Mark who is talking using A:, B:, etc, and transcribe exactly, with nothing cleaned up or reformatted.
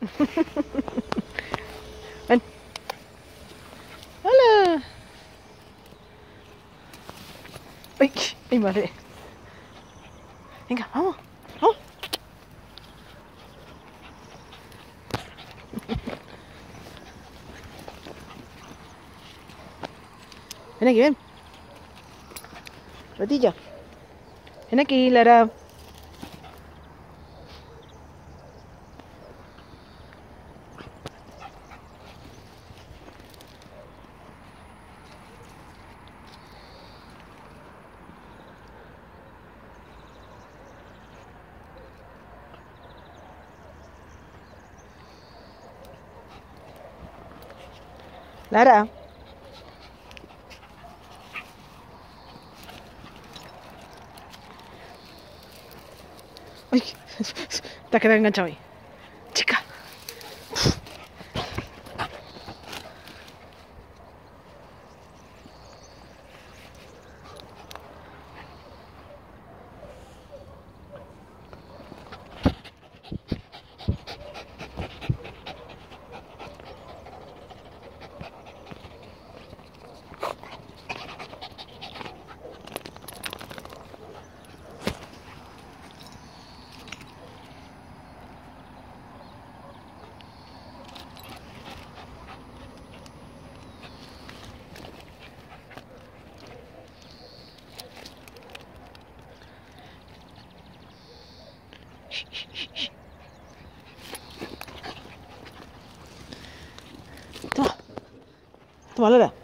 A: Ven. Hola. Ay, ay, madre. Venga, vamos. Vamos. Ven aquí, ven. Ratilla. Ven aquí, Lara. Lara. Ay, te has quedado enganchado ahí. Chica. Toma. Toma, Lara.